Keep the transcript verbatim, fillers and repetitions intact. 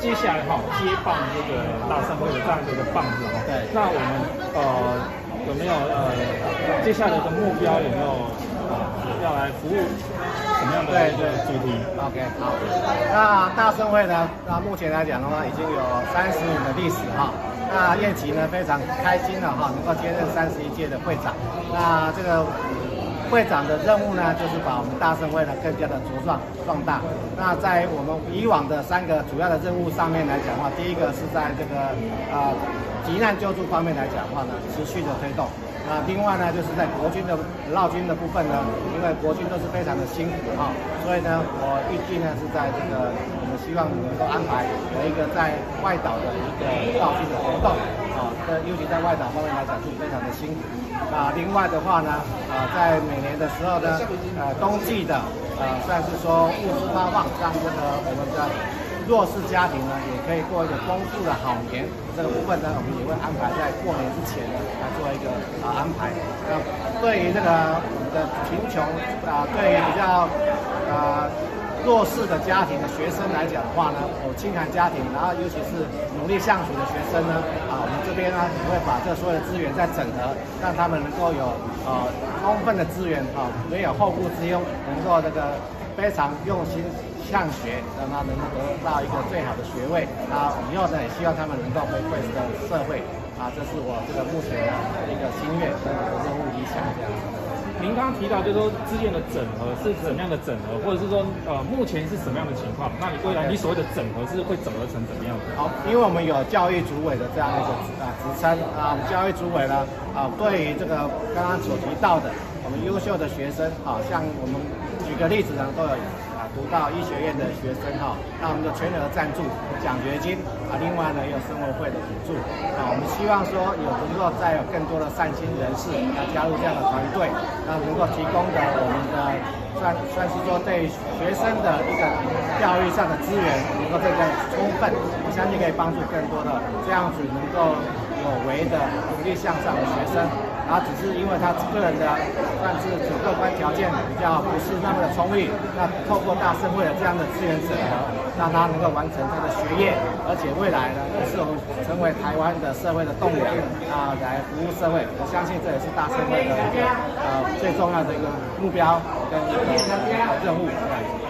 接下来哈接棒这个大盛会的这样的一个棒子哈。 对。 那我们呃有没有呃接下来的目标有没有呃要来服务什么样的一个主题 ？OK， 好。那大盛会呢，那目前来讲的话，已经有三十年的历史哈。那叶琦呢非常开心的哈，能够接任三十一届的会长。那这个会长的任务呢，就是把我们大盛会呢更加的茁壮壮大。那在我们以往的三个主要的任务上面来讲的话，第一个是在这个呃急难救助方面来讲的话呢，持续的推动。那另外呢，就是在国军的绕军的部分呢，因为国军都是非常的辛苦哈，所以呢，我预计呢是在这个我们希望能够安排有一个在外岛的一个绕军的活动啊，这尤其在外岛方面来讲是非常的辛苦。啊，另外的话呢，呃，在每年的时候呢，呃，冬季的呃，算是说物资发放，让这个我们的弱势家庭呢，也可以过一个丰富的好年。这个部分呢，我们也会安排在过年之前呢，来做一个啊、呃、安排。那对于这个我们的贫穷啊、呃，对于比较呃弱势的家庭的学生来讲的话呢，有清寒家庭，然后尤其是努力向学的学生呢，啊，我们这边呢也会把这所有的资源再整合，让他们能够有呃充分的资源啊，没有后顾之忧，能够这个非常用心向学，让他能够得到一个最好的学位。啊，以后呢也希望他们能够回馈这个社会。啊，这是我这个目前的一个心愿跟任务理想这样子。 您刚刚提到，就是说资源的整合是怎么样的整合，或者是说呃目前是什么样的情况？那你未来你所谓的整合是会整合成怎么样的？ 好，因为我们有教育主委的这样一个啊职称啊，我们教育主委呢啊，对于这个刚刚所提到的我们优秀的学生啊，像我们举个例子呢，都有啊读到医学院的学生哈，那我们就全额赞助奖学金啊，另外呢也有生活费的补助啊，我们希望说有能够再有更多的善心人士来加入这样的团队，那能够提供的我们的算算是说对学生的一个教育上的资源能够更加充分，我相信可以帮助更多的这样子能够有为的努力向上的学生。然后只是因为他个人的算是主客观条件比较不是那么的充裕，那透过大盛会的这样的资源整合，让他能够完成他的学业，而且未来呢也是我们成为台湾的社会的栋梁啊，来服务社会。我相信这也是大盛会的一个呃最重要的一个目标跟一个任务。